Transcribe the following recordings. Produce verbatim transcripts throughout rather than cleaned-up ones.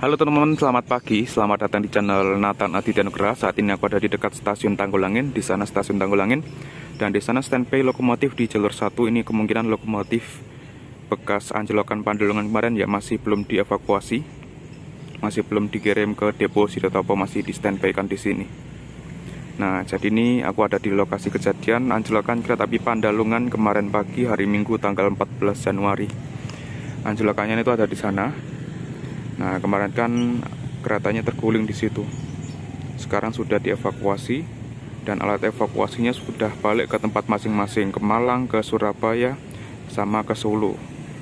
Halo teman-teman, selamat pagi. Selamat datang di channel Nathan Aditya Nugraha. Saat ini aku ada di dekat stasiun Tanggulangin. Di sana stasiun Tanggulangin, dan di sana standby lokomotif di jalur satu. Ini kemungkinan lokomotif bekas anjlokan Pandalungan kemarin ya masih belum dievakuasi, masih belum dikirim ke depo Sidotopo, masih di standby kan di sini. Nah, jadi ini aku ada di lokasi kejadian anjlokan kereta api Pandalungan kemarin pagi hari Minggu tanggal empat belas Januari. Anjlokannya itu ada di sana. Nah, kemarin kan keretanya terguling di situ. Sekarang sudah dievakuasi dan alat evakuasinya sudah balik ke tempat masing-masing, ke Malang, ke Surabaya, sama ke Solo.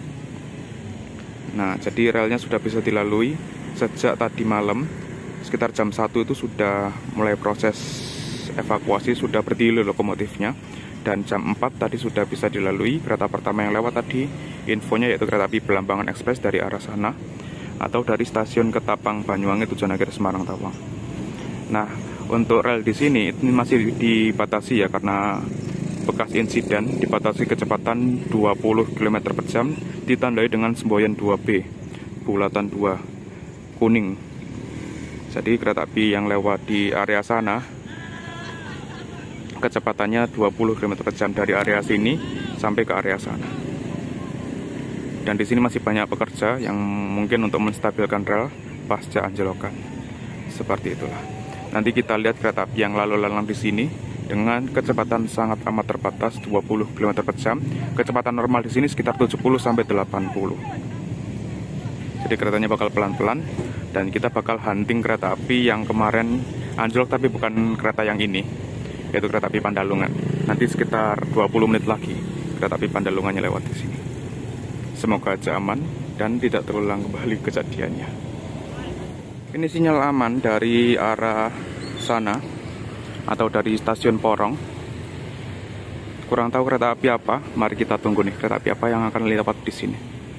Nah, jadi relnya sudah bisa dilalui sejak tadi malam. Sekitar jam satu itu sudah mulai proses evakuasi, sudah berdiri lokomotifnya. Dan jam empat tadi sudah bisa dilalui. Kereta pertama yang lewat tadi infonya yaitu kereta api Belambangan Express dari arah sana, atau dari stasiun Ketapang Banyuwangi tujuan akhir Semarang Tawang. Nah, untuk rel di sini ini masih dibatasi ya, karena bekas insiden dibatasi kecepatan dua puluh kilometer per jam, ditandai dengan semboyan dua B, bulatan dua, kuning. Jadi kereta api yang lewat di area sana kecepatannya dua puluh kilometer per jam dari area sini sampai ke area sana. Dan di sini masih banyak pekerja yang mungkin untuk menstabilkan rel pasca anjlokan. Seperti itulah. Nanti kita lihat kereta api yang lalu lalang di sini dengan kecepatan sangat amat terbatas dua puluh kilometer per jam. Kecepatan normal di sini sekitar tujuh puluh sampai delapan puluh. Jadi keretanya bakal pelan-pelan dan kita bakal hunting kereta api yang kemarin anjlok tapi bukan kereta yang ini, yaitu kereta api Pandalungan. Nanti sekitar dua puluh menit lagi kereta api Pandalungannya lewat di sini. Semoga aja aman dan tidak terulang kembali kejadiannya. Ini sinyal aman dari arah sana atau dari stasiun Porong. Kurang tahu kereta api apa. Mari kita tunggu nih kereta api apa yang akan lewat di sini.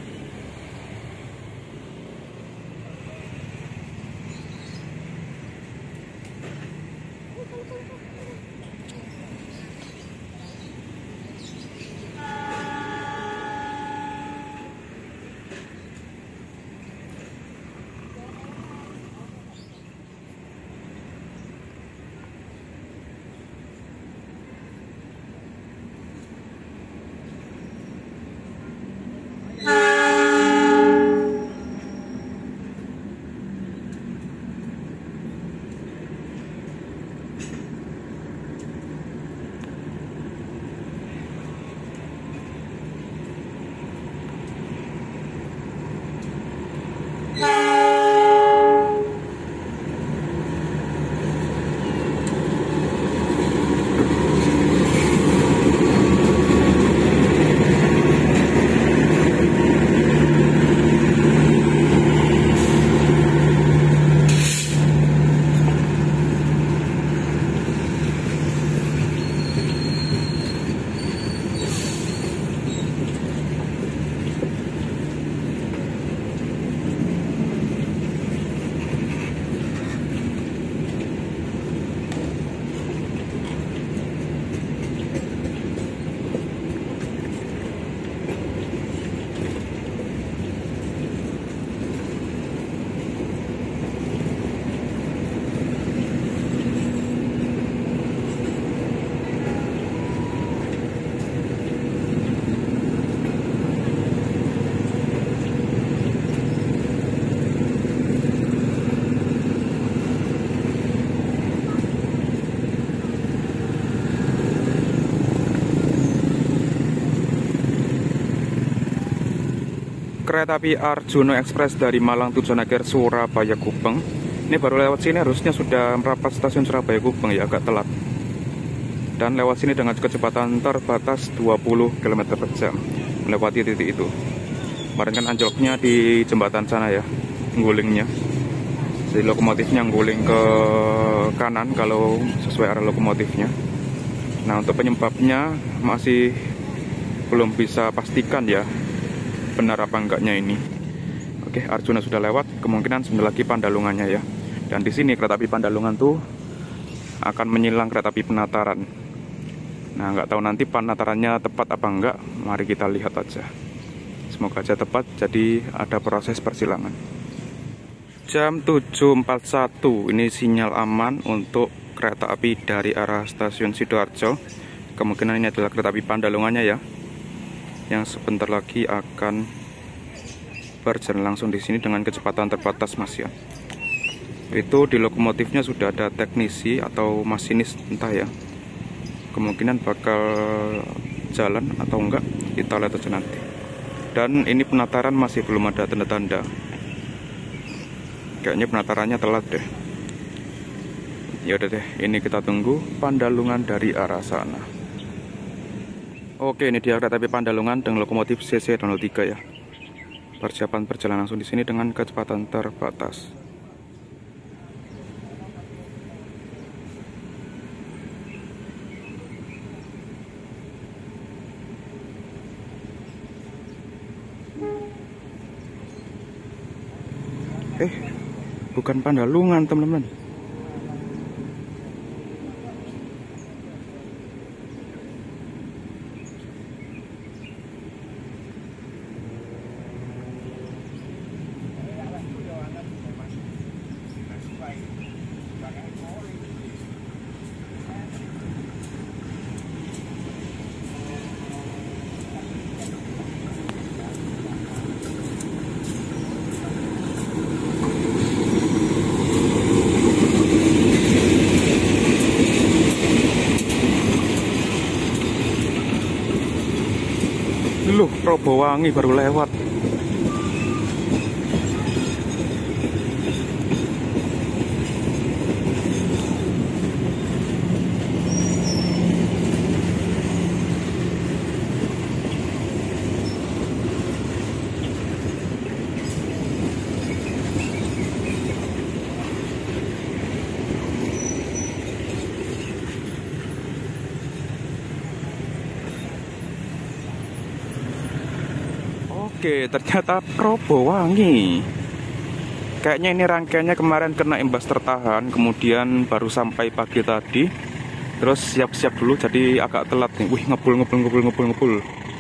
Kereta api Arjuna Express dari Malang tujuan akhir Surabaya Gubeng. Ini baru lewat sini, harusnya sudah merapat stasiun Surabaya Gubeng ya, agak telat. Dan lewat sini dengan kecepatan terbatas dua puluh kilometer per jam melewati titik itu. Kemarin kan anjloknya di jembatan sana ya, nggulingnya. Jadi lokomotifnya ngguling ke kanan kalau sesuai arah lokomotifnya. Nah, untuk penyebabnya masih belum bisa pastikan ya, benar apa enggaknya ini. Oke, Arjuna sudah lewat, kemungkinan sebentar lagi Pandalungannya ya. Dan di sini kereta api Pandalungan tuh akan menyilang kereta api Penataran. Nah, nggak tahu nanti penatarannya tepat apa enggak, mari kita lihat aja. Semoga aja tepat, jadi ada proses persilangan. Jam tujuh empat puluh satu, ini sinyal aman untuk kereta api dari arah stasiun Sidoarjo. Kemungkinan ini adalah kereta api Pandalungannya ya, yang sebentar lagi akan berjalan langsung di sini dengan kecepatan terbatas Mas ya. Itu di lokomotifnya sudah ada teknisi atau masinis entah ya. Kemungkinan bakal jalan atau enggak, kita lihat aja nanti. Dan ini penataran masih belum ada tanda-tanda. Kayaknya penatarannya telat deh. Ya udah deh, ini kita tunggu Pandalungan dari arah sana. Oke, ini dia kereta api Pandalungan dengan lokomotif C C nol tiga ya. Persiapan berjalan langsung di sini dengan kecepatan terbatas. Eh, bukan Pandalungan, teman-teman. Loh, Probowangi baru lewat. Oke, ternyata Probowangi. Kayaknya ini rangkaiannya kemarin kena imbas tertahan, kemudian baru sampai pagi tadi. Terus siap-siap dulu, jadi agak telat nih. Wih, ngebul, ngebul, ngebul, ngebul, ngebul.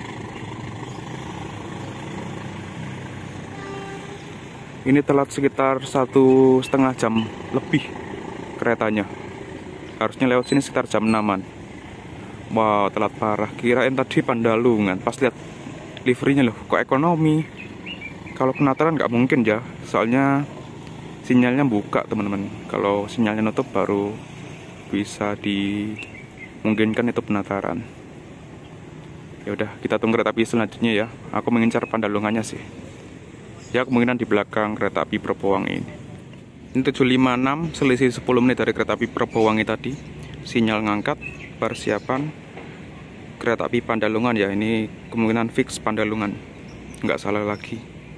Ini telat sekitar satu setengah jam lebih keretanya. Harusnya lewat sini sekitar jam enaman. Wow, telat parah. Kirain tadi Pandalungan. Pas lihat liverynya loh, kok ekonomi. Kalau penataran nggak mungkin ya, soalnya sinyalnya buka teman-teman. Kalau sinyalnya nutup baru bisa dimungkinkan itu penataran. Ya udah, kita tunggu kereta api selanjutnya ya. Aku mengincar Pandalungannya sih. Ya, kemungkinan di belakang kereta api Probowangi ini. Ini tujuh lima enam, selisih sepuluh menit dari kereta api Probowangi tadi. Sinyal ngangkat, persiapan kereta api Pandalungan ya. Ini kemungkinan fix Pandalungan, nggak salah lagi.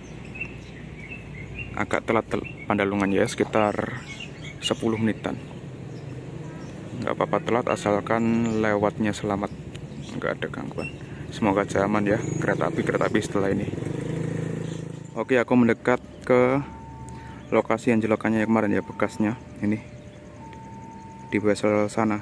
Agak telat tel Pandalungan ya, sekitar sepuluh menitan. Nggak apa-apa telat, asalkan lewatnya selamat, nggak ada gangguan. Semoga aja aman ya kereta api kereta api setelah ini. Oke, aku mendekat ke lokasi anjlokannya yang kemarin ya, bekasnya ini di Wesel sana.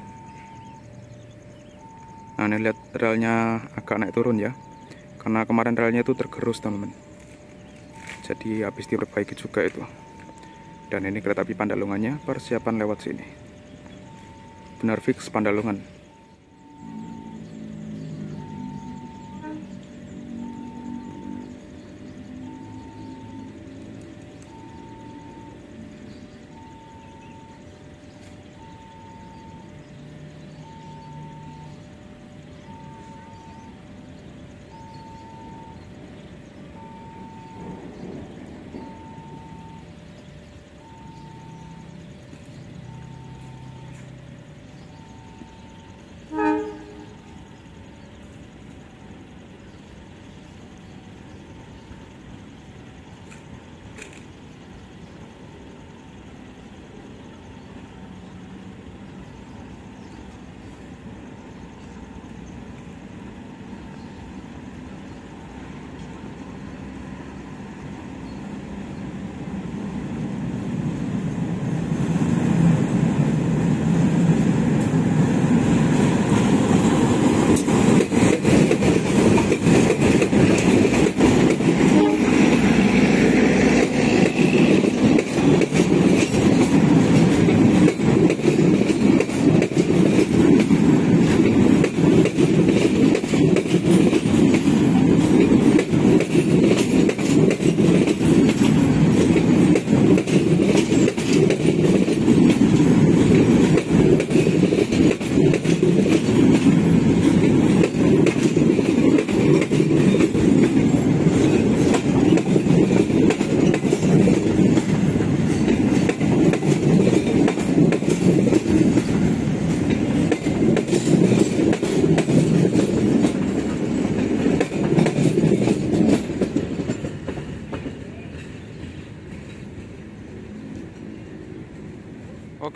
Nah, ini lihat relnya agak naik turun ya, karena kemarin relnya itu tergerus teman-teman. Jadi habis diperbaiki juga itu. Dan ini kereta api Pandalungannya, persiapan lewat sini. Benar fix Pandalungan.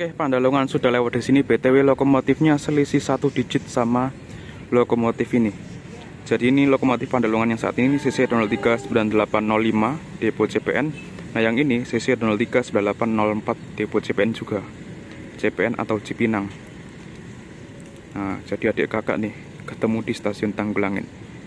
Oke, Pandalungan sudah lewat di sini. B T W lokomotifnya selisih satu digit sama lokomotif ini. Jadi ini lokomotif Pandalungan yang saat ini C C nol tiga sembilan delapan nol lima depo C P N. Nah yang ini C C nol tiga sembilan delapan nol empat depo C P N juga, C P N atau Cipinang. Nah jadi adik kakak nih ketemu di stasiun Tanggulangin.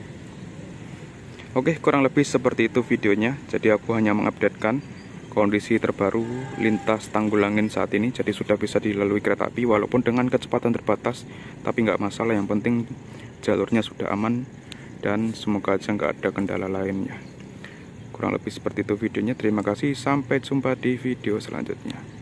Oke, kurang lebih seperti itu videonya. Jadi aku hanya mengupdatekan kondisi terbaru lintas Tanggulangin saat ini. Jadi sudah bisa dilalui kereta api walaupun dengan kecepatan terbatas, tapi nggak masalah, yang penting jalurnya sudah aman dan semoga aja nggak ada kendala lainnya. Kurang lebih seperti itu videonya. Terima kasih, sampai jumpa di video selanjutnya.